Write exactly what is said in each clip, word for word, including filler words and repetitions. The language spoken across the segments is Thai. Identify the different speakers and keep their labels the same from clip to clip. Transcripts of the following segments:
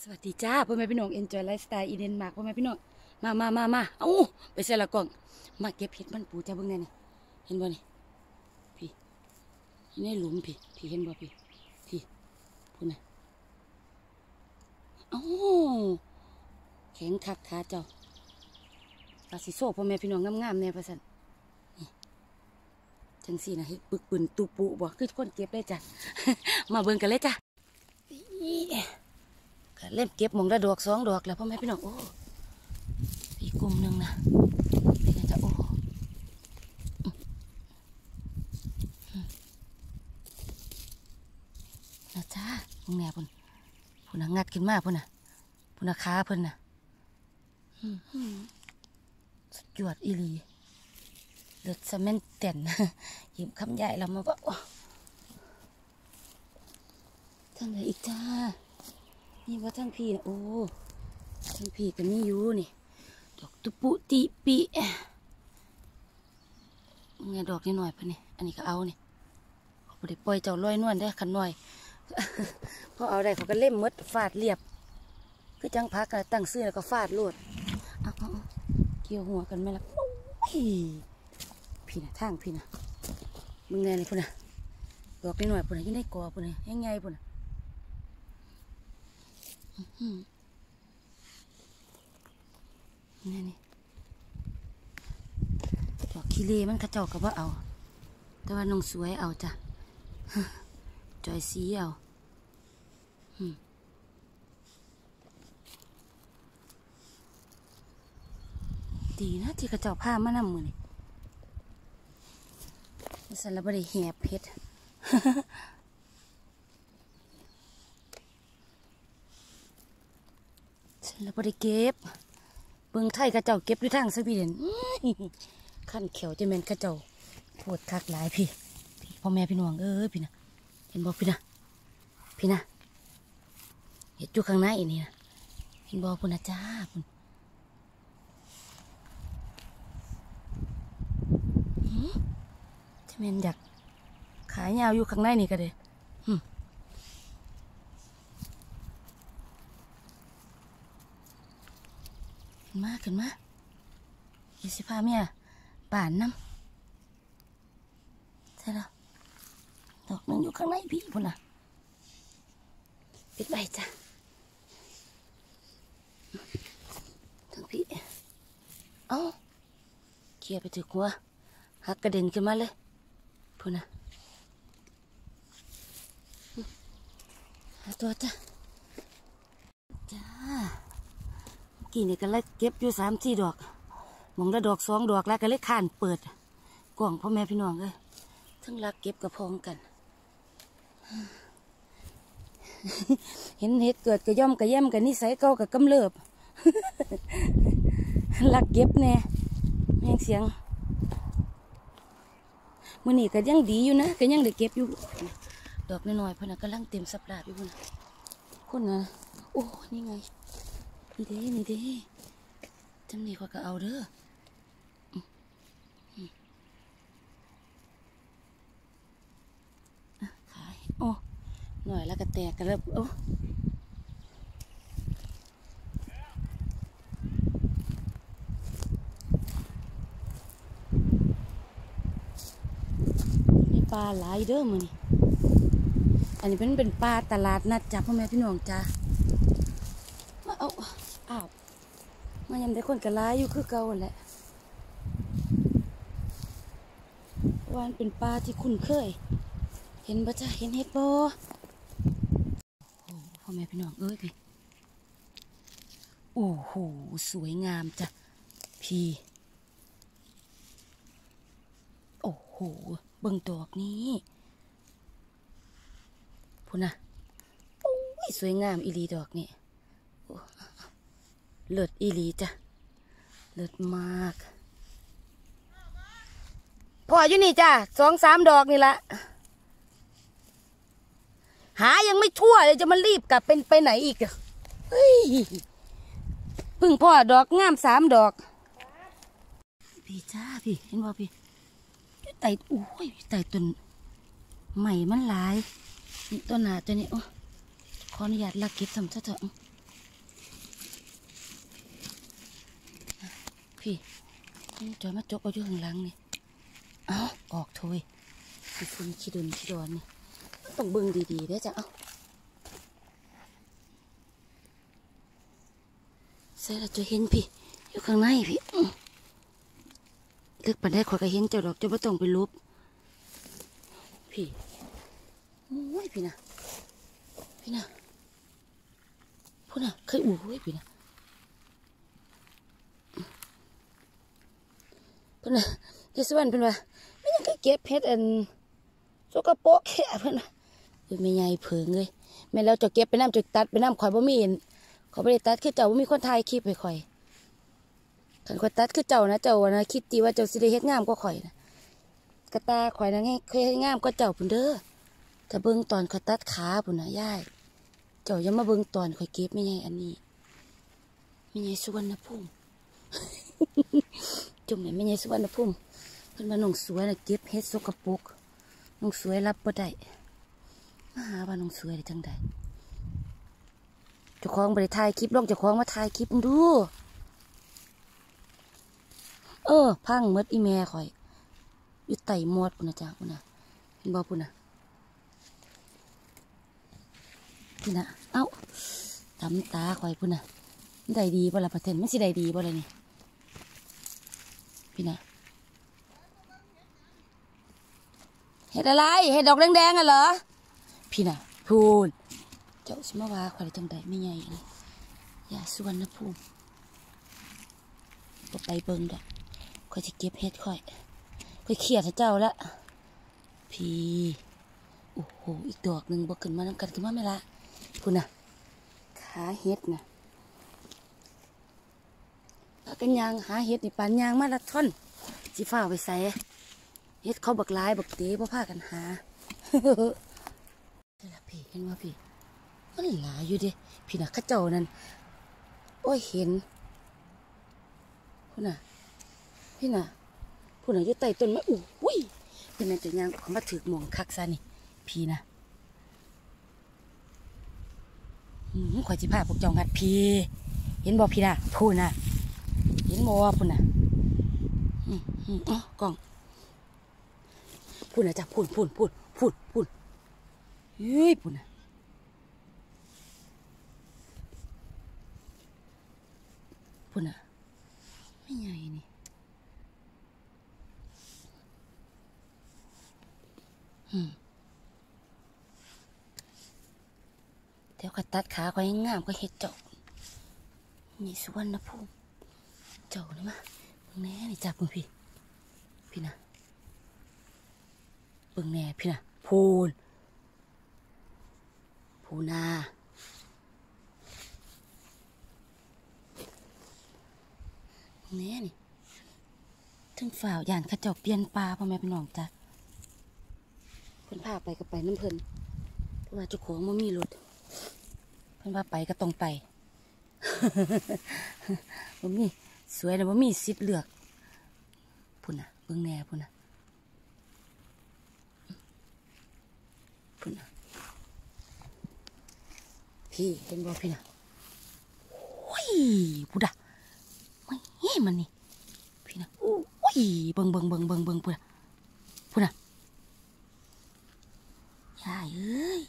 Speaker 1: สวัสดีจ้าพ่อแม่พี่น้อง Enjoy Lifestyle อีเดนมาร์กพ่อแม่พี่น้องมามามามาเอ้าไปใส่ละกล่องมาเก็บเห็ดมันปูจ้าเบิ่งแน่นี่เห็นบ่นี่พี่ในหลุมพี่พี่เห็นบ่พี่พี่พูดนะเอ้าแข็งคักขาเจ้าปลาสีโซ่พ่อแม่พี่น้องงามๆแน่ประสันนี่จังสี่นะเห็ดปึกปืนตูปูบ่คือคนเก็บได้จ้ะ มาเบิ่งกันเลยจ้ะเล่มเก็บมองละดอกสองดอกแล้วพ่อแม่พี่น้องโอ้พี่กลุ่มหนึ่งนะเป็นไงจ๊ะโอ้นะจ้าพวกแม่พุ่นพุ่นน่ะงัดขึ้นมาพุ่นน่ะพุ่นน่ะขาพุ่นน่ะสุดยอดอีหลีเลือดสะเม็นเต็นหยิบคำใหญ่แล้วมาบอกทั้งไหนอีกจ้านี่ว่าทั้งพี่นะโอ้ทั้งพี่ก็มีอยู่นี่ดอกตุปุติปีไงดอกนี่หน่อยพะนี่อันนี้ก็เอานี่เขาได้ปล่อยเจ้าลอยนวลได้ขันหน่อยพอเอาได้เขาก็เล่มมดฟาดเรียบคือจังพักกันตั้งซื้อแล้วก็ฟาดโลดเอาเอาเกี่ยวหัวกันไหมล่ะพี่นะทางพี่นะมึงไงเลยพุ่นนะดอกนี่หน่อยพุ่นนะยิ่งได้กอพุ่นนะยังไงพุ่นนะนี่นี่ดอกขี้เล่มันกระเจ้าก็ว่าเอาแต่ว่าน้องสวยเอาจ้ะจอยสีเอาดีนะที่กระเจ้าผ้ามานำมือนี่สันละบริแหบเพชรฉันละบริเก็บเบิ่งไทยกระเจ้าเก็บด้วยทางสวีเดนขั้นเขียวจะเป็นกระเจ้าปวดคักหลายพี่พ่อแม่พี่น้องเอ้ยพี่นะเห็นบอกพี่นะพี่นะเห็ดอยู่ข้างในนี่นะเห็นบอกพุ่นนะจ้าพุ่นจะเป็นอยากขายยาวอยู่ข้างในนี่ก็เลยขึ้นมาขึ้นมายี่สิบห้าเมียป่านน้ำใช่แล้วดอกนึงอยู่ข้างในพี่พุ่นน่ะปิดใบจ้ะทั้งพี่เอ้าเขี่ยไปถึงหัวหักกระเด็นขึ้นมาเลยพุ่นน่ะหาตัวจ้ะจ้ากี่นี่ก็เลยเก็บอยู่สามสี่ดอกมองละดอกสองดอกแล้วก็เลยข่านเปิดกล่องพ่อแม่พี่น้องเลยทั้งรักเก็บกับพองกันเห็นเห็ดเกิดกระย่อมกระแย่มกันนิสัยเก่ากับกำเริบรักเก็บแน่แม่งเสียงมือนี่ก็ยังดีอยู่นะก็ยังได้เก็บอยู่ดอกน้อยๆพนักกำลังเต็มสับลาบอยู่พุ่นคนนะโอ้นี่ไงนี่เด้นี่เด้จำนี่เขาก็เอาเด้อขายโอ้หน่อยแล้วก็แตกกันแล้วโอ้นี่ปลาหลายเด้อมือนี่อันนี้เป็นเป็นปลาตลาดนัดจ้าพ่อแม่พี่น้องจ้ามาเอาอ้าวมายังได้คนกระไรอยู่คือเก่าแหละวานเป็นปลาที่คุ้นเคยเห็นปะจ้ะเห็นเห็ดบ่โอ้พ่อแม่พี่น้องเอ้ยพี่โอ้โหสวยงามจ้ะพี่โอ้โหเบิ่งดอกนี้พูน่ะโอ้ยสวยงามอีหลีดอกนี่เลิศอีหลีจ้ะเลิศมากพออยู่นี่จ้ะสองสามดอกนี่ละหายังไม่ทั่วเลยจะมารีบกลับเป็นไปไหนอีกเฮ้ยพึ่งพ่อดอกงามสามดอกพี่จ้าพี่เห็นบ่พี่ไต่โอ้ยไต่ต้นใหม่มันหลายต้นหนาตัวนี้โอ้ขออนุญาตลักเก็บทำซะเถอะพี่จอยมาจกเอาอยู่ข้างหลังนี่เอาออกโถยขี้ฝุ่นขี้ดินขี้ดอนนี่ต้องเบิ่งดีๆได้จ้ะเอาใส่แล้วจะเห็นพี่อยู่ข้างในพี่เลือกปันได้ขอยก็เห็นเจ้าดอกจะไม่ต้องไปลบพี่โอ้ยพี่นะพี่นะพูดนะเคยอู้ยพี่นะพูดนะเจสวันเพื่อนว่าไม่ยังเคยเก็บเพชรอันสกปรกแค่เพื่อนนะเอ้ยไม่ใหญ่เผิงเลยแม่แล้วจะเก็บไปน้ำจะตัดไปน้ำข่อยบ่มีเห็นเขาไม่ได้ตัดคือเจ้าบ่มีคนถ่ายคลิปไปข่อยขันข่อยตัดคือเจ้านะเจ้านะคิดตีว่าเจ้าสิได้เฮ็ดงามก็ข่อยนะกระตาข่อยนะไงเคยเฮ็ดงามก็เจ้าพุ่นเด้อแต่เบิ่งตอนข่อยตัดขาพุ่นนะย่ายเจ้าอย่ามาเบิ่งตอนข่อยเก็บไม่ใหญ่อันนี้ไม่ใหญ่สุวรรณภูมิจุ่มไหนไม่ใหญ่สุวรรณภูมิเพิ่นมาหนองสวยนะเก็บเฮ็ดสกปรกหนองสวยรับบ่ได้มาหาว่าหนองสวยได้จังใดเจ้าของบริถ่ายคลิปลองเจ้าของมาถ่ายคลิปดูเออพังมดอีแม่ข่อยอยู่ไต่มอดปุ่นนะจ๊ะปุ่นนะเห็นบ่ปุ่นนะนี่นะเอ้าตำตาข่อยปุ่นนะมันได้ดีบ่ล่ะประเทศมันสิได้ดีบ่ล่ะนี่พี่นะเห็ดอะไรเห็ดดอกแดงๆอ่ะเหรอพี่นะพูนเจ้าสิมาว่าข่อยจังใดไม่ใหญ่เลยอย่าสุวรรณภูมิก็ไปเบิ่งดอกข่อยจะเก็บเห็ดข่อยข่อยเขียดให้เจ้าละพี่โอ้โหอีกดอกหนึ่งบ่ขึ้นมาน้ำกันขึ้นมาไม่ละพูนนะขาเห็ดนะพากันยางหาเห็ดนี่ปานยางมาละท่อนสิฟ้าไปใส่เห็ดเขาบักลายบักเต๋บ่พากันหานี่ละพี่เห็นว่าพี่มันหลายอยู่ดิพี่นะข้าเจ้านั่นโอ้ยเห็นพูน่ะพี่น่ะพูน่ะอยู่ใต้ต้นไม้อู้หู้ยเป็นนั่นจะยางเขามาถือหมองคักซะนี่พี่นะหืมข่อยจิพาพวกเจ้างัดพี่เห็นบ่พี่น่ะพูน่ะเห็นบ่พูน่ะอืมอืมอ๋อกล่องพูน่ะจ้ะพูนพูนพูนพูนพูนเฮ้ยพูน่ะพูน่ะไม่ใหญ่นี่อืมเดี๋ยวก็ตัดขาก็ยังงามก็เห็ดเจาะนี่สุวรรณภูมิเจ้านี่มาเบิ่งแน่นี่จับมึงพี่พี่นะเบิ่งแน่พี่นะพูนพูนาแน่นี่ถึงฝ่าย่านข้าเจ้าเปลี่ยนปลาพ่อแม่พี่น้องจ้ะเพิ่นพาไปก็ไปน้ำเพิ่นเพราะว่าเจ้าของมันมีรถเพิ่นพาไปก็ต้องไปมันมีสวยนะมันมีสิทธิ์เลือกพุ่นน่ะเบิ่งแน่พุ่นน่ะพุ่นน่ะพี่เห็นบ่พี่น่ะโอ้ยพุ่นน่ะไม่เฮ้มันนี่พี่น่ะโอ้ยเบิ่งเบิ่งเบิ่งเบิ่งเบิ่งพุ่นน่ะพุ่นน่ะยายเอ้ย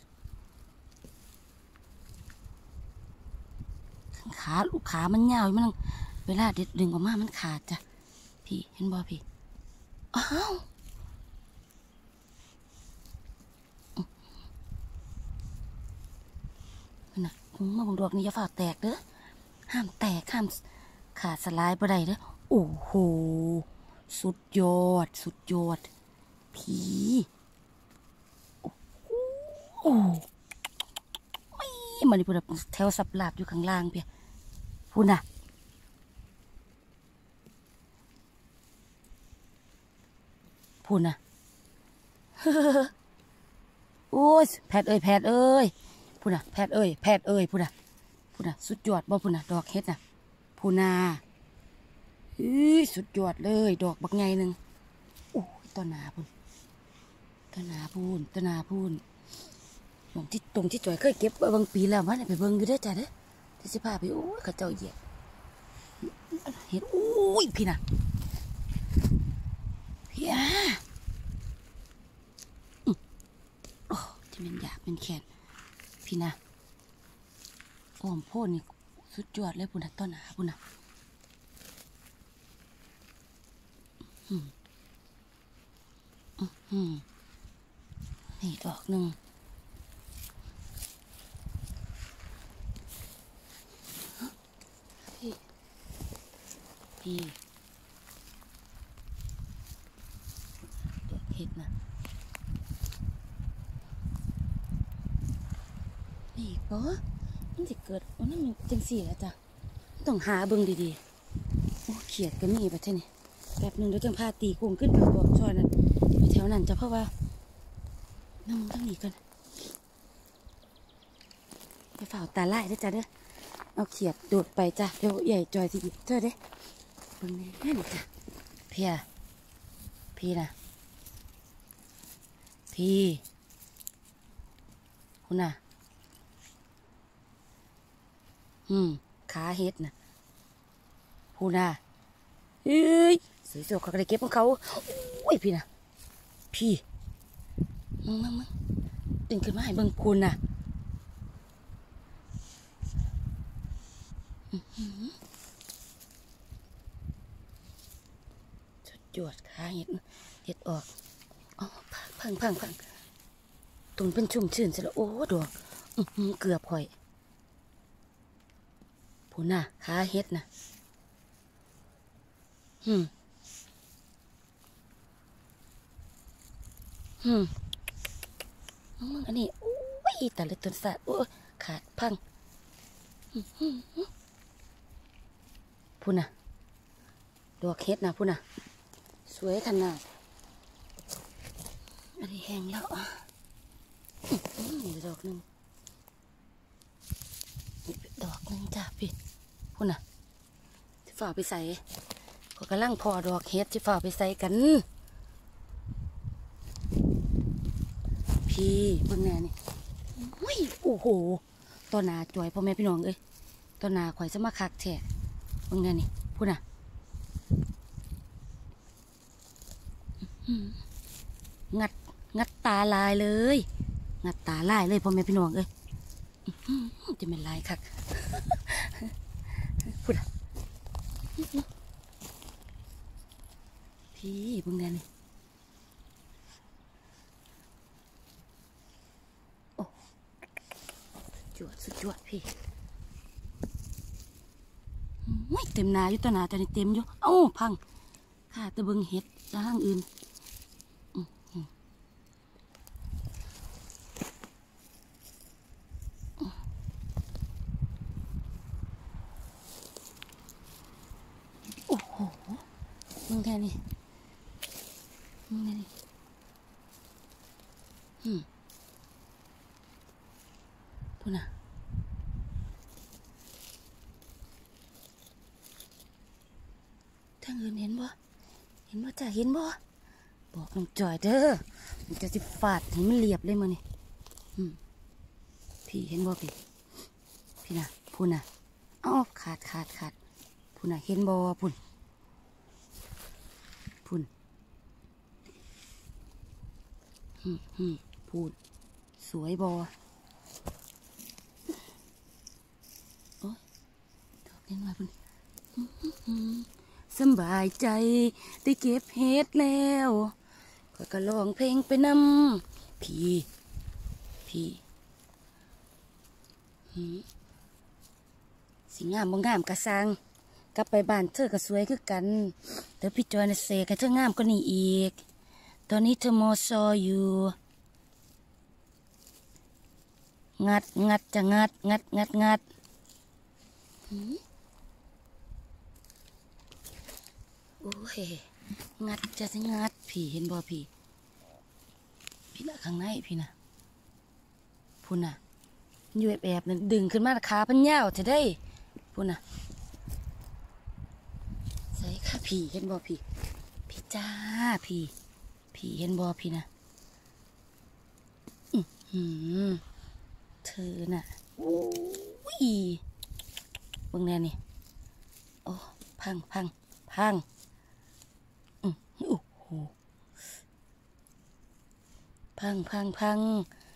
Speaker 1: ขาลูกขามันยาวมันเวลาเด็ดดึงออกมามันขาดจ้ะพี่เห็นบ่พี่อ้าวน่ะมาบังดอกนี่อย่าฝ่าแตกเด้อห้ามแตกห้ามขาดสลายบ่ได้เด้อโอ้โหสุดยอดสุดยอดพี่โอ้โหไม่มันนี่พูดแบบแถวสับหลาบอยู่ข้างล่างเพียพูดน่ะพูดน่ะโอ้ยแพทย์เอ้ยแพทย์เอ้ยพูดน่ะแพทย์เอ้ยแพทย์เอ้ยพูดน่ะพูดน่ะสุดยอดบ่พูดน่ะดอกเฮ็ดน่ะพูดน่ะเฮ้ยสุดยอดเลยดอกบักไงหนึ่งโอ้ยต้นนาพูนต้นนาพูนต้นนาพูนตรงที่ตรงที่จ่อยเคยเก็บบางปีแล้วมันไปเบิ่งอยู่ได้จ้ะเด้อที่สิพาไปโอ้ยข้าเจ้าเหยียบห็ดอุ้ยพี่นะพี่อ่ะโอ้ที่มันอยากเป็นแขนพี่นะอ้อมโพดนี่สุดยอดเลยพุ่นนะต้นหาพุ่นนะอืมอืมนี่ดอกหนึ่งพี่พี่ดอกเห็ดนะนี่ก็มันจะเกิดวันนั้นมันจังสี่แล้วจ้ะต้องหาเบิ่งดีๆโอ้เขียดก็มีประเทศนี้แบบหนึ่งเดี๋ยวจังพาตีกุ้งขึ้นไปบอกชอยนั่นอยู่แถวนั้นจะเพราะว่าน้ำมันต้องหนีกันไปฝ่าตาไล่ได้จ้ะเด้อเอาเขียดโดดไปจ้ะเดี๋ยวใหญ่จอยสิเจอเด้เบิ่งนี่นั่นจ้ะเพียพี่นะพี่คุณน่ะอืมขาเฮ็ดนะพูน่ะเฮ้ยสวยๆเขาก็เลยเก็บของเขาโอ้ยพี่นะพี่มึงมึงมึงดึงขึ้นมาให้เบิ่งคุณน่ะสุดยอดขาเฮ็ดเฮ็ดออกอ๋อพังพังพังตุ่นเป็นชุ่มชื่นซะแล้วโอ้ดอกเกือบข่อยพูน่ะขาเฮ็ดนะอืมอืมมึงอันนี้โอ้ยแต่ละต้นสัตว์โอ้ขาดพังพูน่ะดอกเฮ็ดนะพูน่ะสวยขนาดอันนี้แห้งแล้วนี่ดอกหนึ่งนี่ดอกหนึ่งจ้าพี่พูน่ะที่ฝ่าไปใส่ก็กำลังพอดอกเฮ็ดที่ฝ่าไปใส่กันพี่เบิ่งแน่นี่โอ้โหต้นนาจวยพ่อแม่พี่น้องเอ้ยต้นนาข่อยจะมาคักแท้เบิ่งแน่นี่พูดน่ะงัดงัดตาลายเลยงัดตาลายเลยพ่อแม่พี่น้องเอ้ยจะเป็นลายคักพูดน่ะพี่เบิ่งแน่นี่จวดสุดจวดพี่ไม่เต็มนาอยู่ตัวนาแต่นี่เต็มอยู่เอ้าพังข้าตะเบิงเห็ดจ้างอื่นโอ้โหมึงแค่นี้มึงแค่นี้อืมพูดนะทางอื่นเห็นบ่เห็นบ่จ้าเห็นบ่บอกน้องจอยเด้อมันจะสิฟาดให้มันเรียบเลยมั้งนี่อืมพี่เห็นบ่พี่พี่นะพูดนะอ้าวขาดขาดขาดพูดนะเห็นบ่พูดพูดอืมอืมพูดสวยบ่โอ้ยดอกเห็นว่าพูดสบายใจได้เก็บเห็ดแล้วก็ก็ร้องเพลงไปนำพี่พี่สิงามบ่งามกะซังกลับไปบ้านเธอก็สวยคือกันแต่พี่จอยน่ะเสกให้เธองามกว่านี้อีกตอนนี้เธอมอซออยู่งัดงัดจะงัดงัดงัดงัดโอ้ยงัดจะสิงัดพี่เห็นบ่พี่พี่น่ะข้างในพี่น่ะพูน่ะอยู่แอบๆนั่นดึงขึ้นมาขาพันยาวจะได้พูน่ะใส่ค่ะพี่เห็นบ่พี่พี่จ้าพี่พี่เห็นบ่พี่น่ะอืมเธอน่ะโอ้ยเบิ่งแน่นี่โอ้พังพังพังอืมโอ้โหพังพังพัง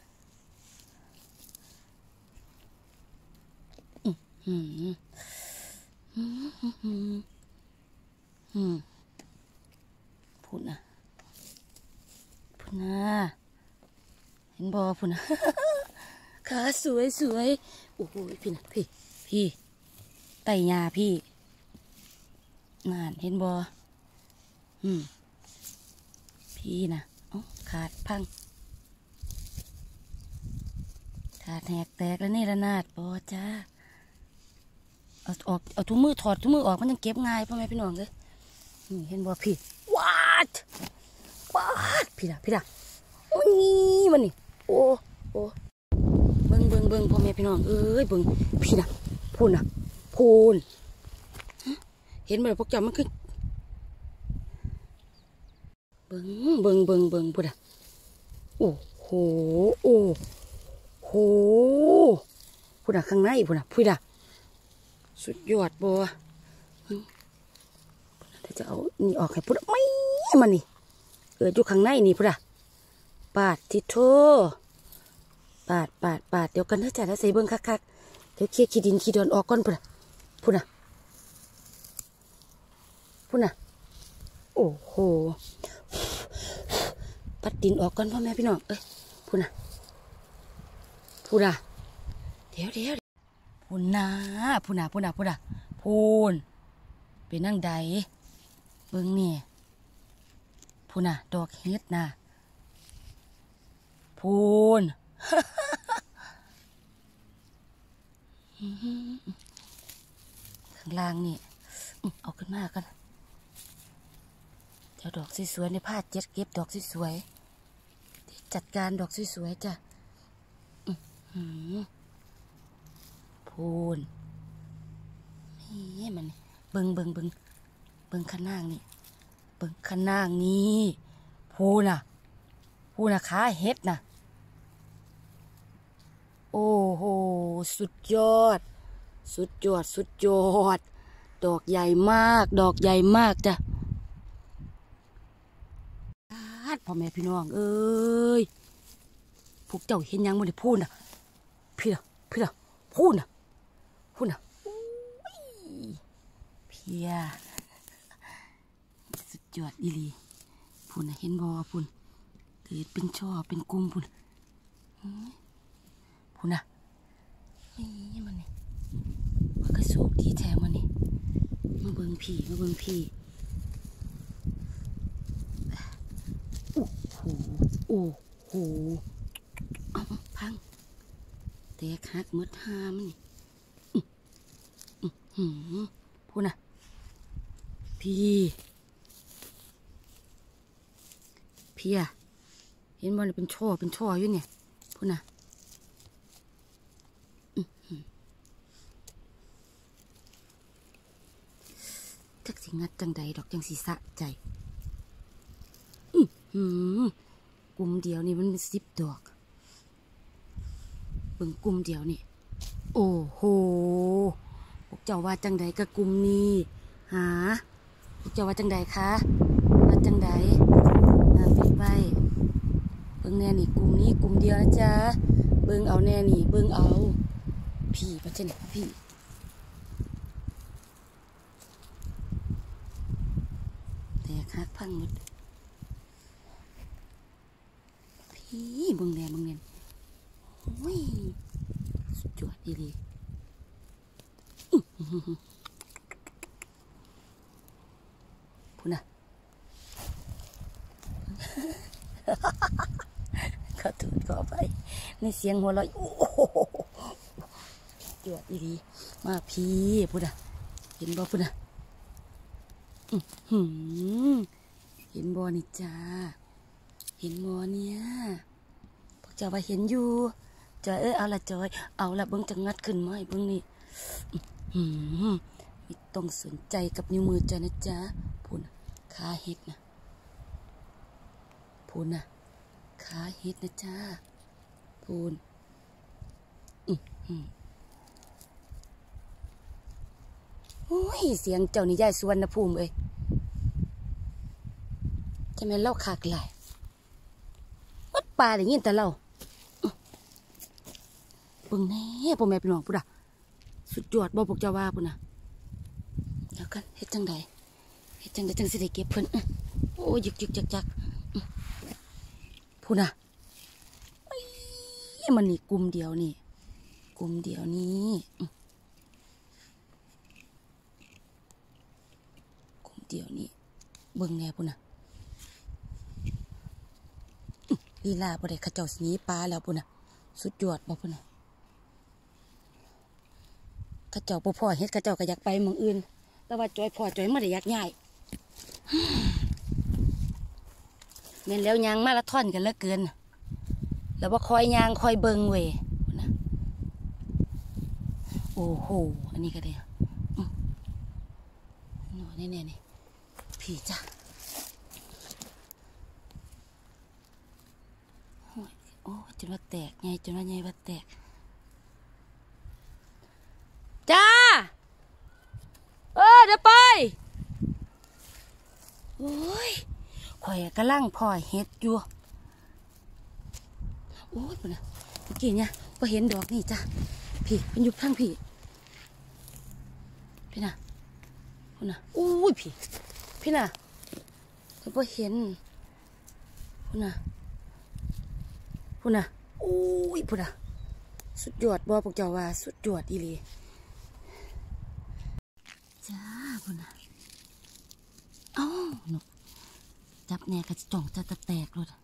Speaker 1: อืมอืมอืมอืมอืมพูดนะพูดนะเห็นบอพูดนะขาสวยสวยโอ้โหพี่นะพี่พี่ไต่ยาพี่นานเห็นบออืมพี่นะอ๋อขาดพังขาดแหกแตกแล้วนี่ระนาดบอจ้าเอาออกเอาถุงมือถอดถุงมือออกมันยังเก็บง่ายพ่อแม่พี่น้องเลยนี่เห็นบอพี่ว้าดว้าดพี่นะพี่นะโอ้ยมันนี่โอ้โอ้เบิ้งเบิ้งเบิ้งพ่อแม่พี่น้องเอ้ยเบิ้งพี่นะพูนนะพูนเห็นไหมพวกเจ้ามันคือเบิ้งเบิ้งเบิ้งเบิ้งพูดอะโอ้โหโอ้โหพูดอะข้างในพูดอะพูดอะสุดยอดบัวถ้าจะเอานี่ออกให้พูดไม่มันนี่เอออยู่ข้างในนี่พูดอะปาดทิโทปาดปาดปาดเดี๋ยวกันถ้าจ่าแล้วใส่เบิ้งคักๆเดี๋ยวเคลียร์ขี้ดินขี้ดอนออกก่อนพูดอะพูดอะพูดอะโอ้โหปัดดินออกก่อนพ่อแม่พี่น้องเอ้ยพูดนะพูดนะเดี๋ยวเดี๋ยวพูดนะพูดนะพูดนะพูดนะพูนเป็นนั่งใดเบิ้งนี่พูดนะดอกเฮ็ดนะพูนข้างล่างนี่เอาขึ้นมากันเจ้าดอกสวยๆในผ้าเจ็ดเก็บดอกสวยๆจัดการดอกสวยๆจ้ะพูนนี่มันเบิงเบิงเบิงเบิงข้างล่างนี่เบิงข้างล่างนี่พูนอ่ะพูนอ่ะขาเฮ็ดน่ะโอ้โหสุดยอดสุดยอดสุดยอดดอกใหญ่มากดอกใหญ่มากจ้ะพ่อแม่พี่น้องเอ้ยพวกเจ้าเห็นยังมันได้พูดน่ะพี่น่ะพี่น่ะพูดน่ะพูดน่ะพี่อะสุดยอดอีหลีพูดน่ะเห็นบ่พูดเกิดเป็นช่อเป็นกลุ่มพูดพูดน่ะนี่มันนี่มันก็สูบดีแท้มันนี่มาเบิ่งพี่มาเบิ่งพี่โอ้โหโอ้โหเอาพังแตกหักมืดหามันนี่อืมพูดนะพี่พี่อะเห็นมันเป็นช่อเป็นช่ออยู่เนี่ยพูดนะจักสิงัดจังใดดอกจังสีสะใจอืมกลุ่มเดียวนี่มันเป็นสิบดอกเบิ่งกลุ่มเดียวนี่โอ้โหพวกเจ้าว่าจังใดกับกลุ่มนี้หาพวกเจ้าว่าจังใดคะว่าจังใดอ่าปิดไปเบิ่งแน่นี่กลุ่มนี้กลุ่มเดียวนะจ๊ะเบิ่งเอาแน่นี่เบิ่งเอาพี่ประเจนพี่แต่คักพังหมดพี่เบิ่งแน่เบิ่งแน่โอ้ยสุดยอดดีเลยพูดนะขอถูกขอไปในเสียงหัวเราะโอ้โหจวดดีมากพี่พูดนะเห็นบ่พูดนะเห็นบ่นี่จ้าเห็นบ่เนี่ยพวกเจ้าว่าเห็นอยู่จอยเอ้ยเอาละจอยเอาละเบิ้งจะงัดขึ้นมาให้เบิ้งนี่ไม่ต้องสนใจกับนิ้วมือจ้านะจ๊ะพูนขาเฮ็ดนะพูนนะขาเฮ็ดนะจ๊ะพูนโอ้ยเสียงเจ้านี่ยายสุวรรณภูมิเอ้ยจะแม่นเล่าขากไหลวัดป่าได้ยินแต่เล่าเบิ่งแน่พ่อแม่พี่น้องพุ่นอ่ะสุดยอดบ่พวกเจ้าว่าพุ่นน่ะเดี๋ยวกันเฮ็ดจังใดเฮ็ดจังใดจังสิได้เก็บเพิ่นโอ้ยยึกยึกจักจักพุ่นน่ะมันนี่กลุ่มเดียวนี่กลุ่มเดียวนี้กลุ่มเดียวนี้เบิ่งแน่พุ่นน่ะลีลาบ่ได้เขาเจ้าสิหนีปลาแล้วพุ่นน่ะสุดยอดบ่พุ่นน่ะเขาเจ้าบ่พอเฮ็ดเขาเจ้าก็อยากไปเมืองอื่นแต่ว่าจอยพอจอยไม่ได้อยากย้ายแม่นแล้วยางมาราธอนกันเหลือเกินแล้วว่าคอยยางคอยเบิ่งเว้ยนะโอ้โหอันนี้ก็ได้หน่อยแน่ๆนี่ผีจ้ะโอ้จนว่าแตกไงจนว่าไงว่าแตกจ้าเออเดี๋ยวไปโอ้ยข่อยกำลังพ่อเฮ็ดอยู่โอ้ยพุ่นน่ะเมื่อกี้เนี่ยพอเห็นดอกนี่จ้ะพี่เป็นยุบทั้งพี่พี่น่ะพุ่นน่ะโอ้ยพี่พี่น่ะพอเห็นพุ่นน่ะพุ่นน่ะโอ้ยพุ่นน่ะสุดยอดบ่พวกเจ้าว่าสุดยอดอีหลีจ้าพุ่นน่ะเอ้าหนูจับแน่กระจ่องจะตะแตกเลย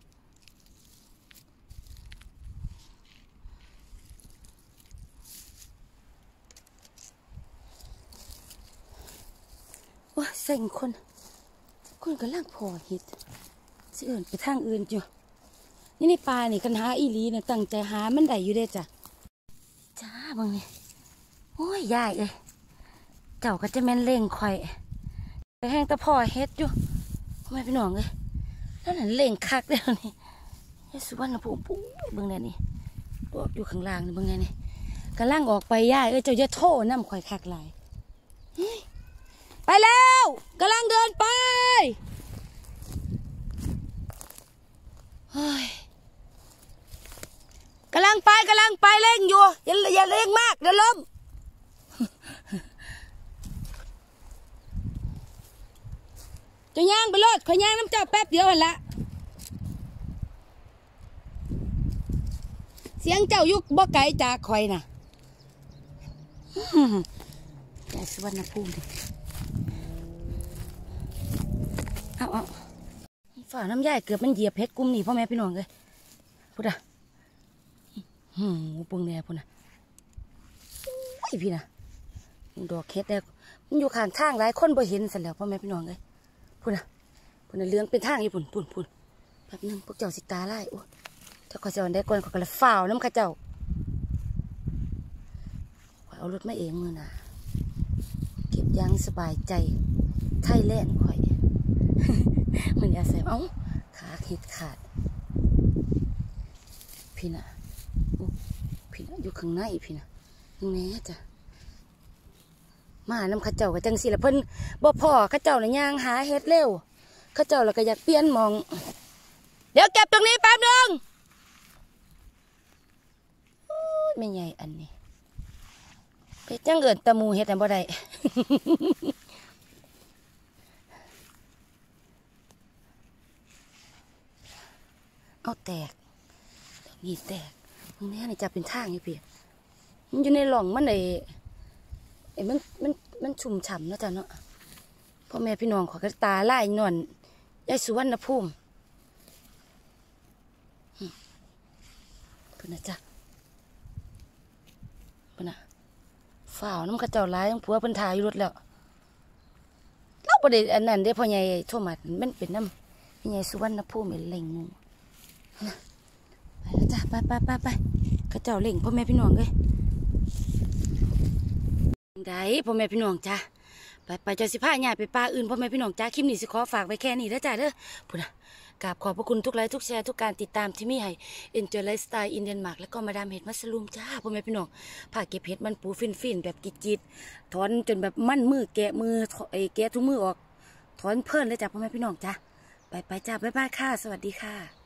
Speaker 1: ว้าเซ็งคนคนกำลังพอเห็ดสิเอื่นไปทางอื่นจ้ะนี่ในป่านี่กันหาอีหลีเนี่ยตั้งใจหามันได้อยู่เด้จ้ะจ้าบางนี่โอ้ยยายเอ้ยเจ้าก็จะแม่นเล่งคอยไปแห้งตะพอเฮ็ดอยู่ทำไมพี่น้องเอ้ยนั่นน่ะเล่งคักเด้อนี่ยายสุวรรณภูมิปุ๊บเบิ่งแน่นี่ตัวอยู่ข้างล่างนี่เบิ่งแน่นี่กำลังออกไปยายเอ้ยเจ้าจะโทษน้ำคอยคักหลายไปแล้วกำลังเดินไปกำลังไปกำลังไปเร่งอยู่อย่าอย่าเร่งมากเดี๋ยวล้มจะย่างไปรถขอย่างน้ำเจ้าแป๊บเดียวหันละเสียงเจ้ายุกบ่ไกลจากคอยน่ะแต่สุวรรณภูมิเอาเอาฝ่าน้ำย่ายเกือบมันเหยียบเพชรกุ้มนี่พ่อแม่พี่น้องเลยพูดอ่ะหืมปุ่งแน่พูดนะไอพี่นะดอกเพชรแล้วมันอยู่ข้างทางหลายคนบ่เห็นเสร็จแล้วพ่อแม่พี่น้องเลยพูดนะพูดนะเลี้ยงเป็นทางญี่ปุ่นปุ่นปุ่นแป๊บนึงพวกเจ้าสิตาไล่โอ้ถ้าเขาจะได้ก่อนเขาก็เลยฝ่าวน้ำข้าเจ้าเอารถมาเองมือนะเก็บยังสบายใจไทยแลนด์ข่อยมันอย่าใส่เอ้าขาเห็ดขาดพี่น่ะพี่น่ะอยู่ข้างในพี่น่ะยังไงจ้ะมาน้ำข้าเจ้ากับจังสิละเพิ่นบ่พ่อข้าเจ้าน่ะย่างหาเห็ดเร็วข้าเจ้าเราก็อยากเปลี่ยนมองเดี๋ยวเก็บตรงนี้แป๊บนึงไม่ใหญ่อันนี้ไปจังเกิดตะมูเห็ดแต่บ่ได้เอาแตกนี่แตกตรงนี้นี่จะเป็นทางนี่พี่มันอยู่ในหล่องมันไอ้ไอ้มันมันมันชุ่มฉ่ำนะจ๊ะเนาะพ่อแม่พี่น้องขอกระตาไล่นวลยายสุวรรณภูมิเพื่อนนะจ๊ะเพื่อนนะฝ่าวน้ำกระเจ้าร้ายต้องผัวเพิ่นทายอยู่รถแล้วเราประเด็นอันนั้นได้พ่อใหญ่โทมัสมันเป็นน้ำพ่อใหญ่สุวรรณภูมิเล่งงูไปแล้วจ้ะไปไปไปไปกระเจ้าเล่งพ่อแม่พี่น้องเลยได้พ่อแม่พี่น้องจ้ะไปไปเจ้าสิพาใหญ่ไปปลาอื่นพ่อแม่พี่น้องจ้ะคลิปนี้สิขอฝากไว้แค่นี้แล้วจ้ะเด้อพูดนะกราบขอบพระคุณทุกไลค์ทุกแชร์ทุกการติดตามที่มีให้ Enjoy Lifestyle in Denmark แล้วก็มาดามเห็ดมัสลูมจ้าพ่อแม่พี่น้องผ่าเก็บเห็ดมันปูฟินๆแบบจิตๆถอนจนแบบมั่นมือแกะมือไอ้แกะทุกมือออกถอนเพิ่นเลยจ้าพ่อแม่พี่น้องจ้าไปไปจ้าบ๊ายบายค่ะสวัสดีค่ะ